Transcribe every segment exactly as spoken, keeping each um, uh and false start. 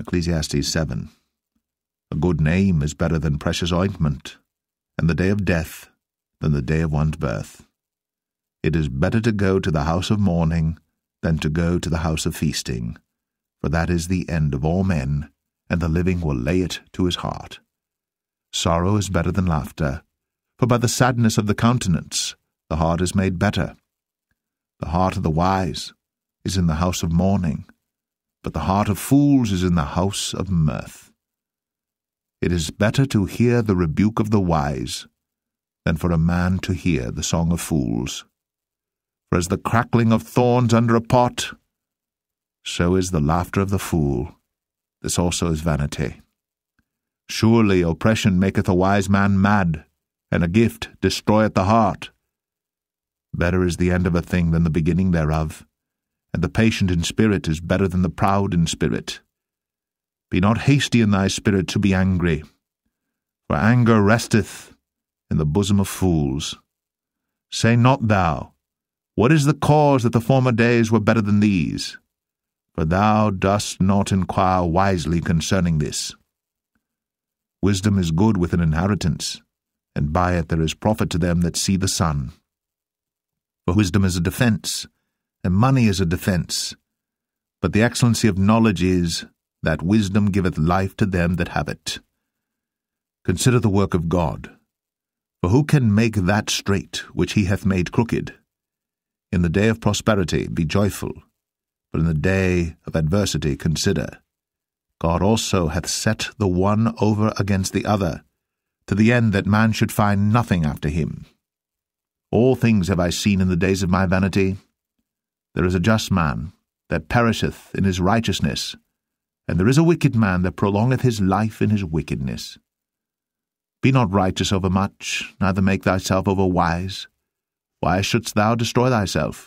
Ecclesiastes seven. A good name is better than precious ointment, and the day of death than the day of one's birth. It is better to go to the house of mourning than to go to the house of feasting, for that is the end of all men, and the living will lay it to his heart. Sorrow is better than laughter, for by the sadness of the countenance the heart is made better. The heart of the wise is in the house of mourning, but the heart of fools is in the house of mirth. It is better to hear the rebuke of the wise than for a man to hear the song of fools. For as the crackling of thorns under a pot, so is the laughter of the fool. This also is vanity. Surely oppression maketh a wise man mad, and a gift destroyeth the heart. Better is the end of a thing than the beginning thereof, and the patient in spirit is better than the proud in spirit. Be not hasty in thy spirit to be angry, for anger resteth in the bosom of fools. Say not thou, What is the cause that the former days were better than these? For thou dost not inquire wisely concerning this. Wisdom is good with an inheritance, and by it there is profit to them that see the sun. For wisdom is a defence, and money is a defence. But the excellency of knowledge is, that wisdom giveth life to them that have it. Consider the work of God. For who can make that straight which he hath made crooked? In the day of prosperity be joyful, but in the day of adversity consider. God also hath set the one over against the other, to the end that man should find nothing after him. All things have I seen in the days of my vanity. There is a just man that perisheth in his righteousness, and there is a wicked man that prolongeth his life in his wickedness. Be not righteous over much, neither make thyself over wise. Why shouldst thou destroy thyself?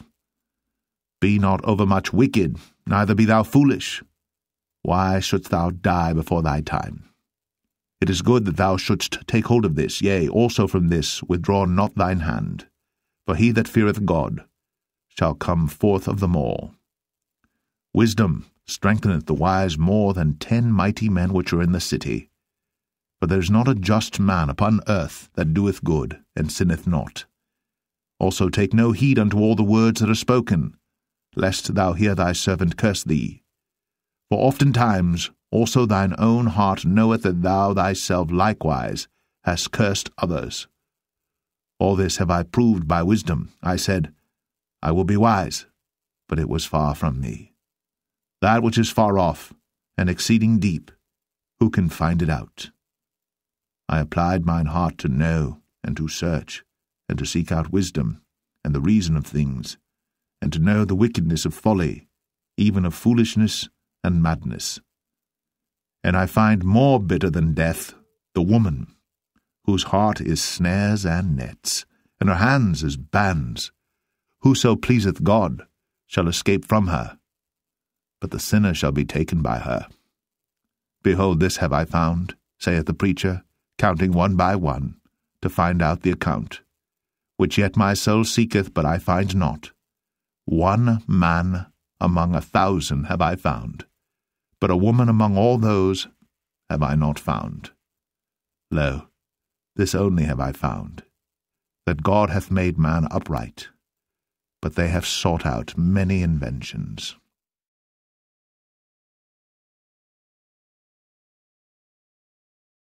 Be not overmuch wicked, neither be thou foolish. Why shouldst thou die before thy time? It is good that thou shouldst take hold of this, yea, also from this withdraw not thine hand. For he that feareth God shall come forth of them all. Wisdom strengtheneth the wise more than ten mighty men which are in the city. For there is not a just man upon earth that doeth good, and sinneth not. Also take no heed unto all the words that are spoken, lest thou hear thy servant curse thee. For oftentimes also thine own heart knoweth that thou thyself likewise hast cursed others. All this have I proved by wisdom. I said, I will be wise, but it was far from me. That which is far off, and exceeding deep, who can find it out? I applied mine heart to know, and to search, and to seek out wisdom, and the reason of things, and to know the wickedness of folly, even of foolishness and madness. And I find more bitter than death the woman, whose heart is snares and nets, and her hands as bands. Whoso pleaseth God shall escape from her, but the sinner shall be taken by her. Behold, this have I found, saith the preacher, counting one by one, to find out the account, which yet my soul seeketh, but I find not. One man among a thousand have I found, but a woman among all those have I not found. Lo, this only have I found, that God hath made man upright, but they have sought out many inventions.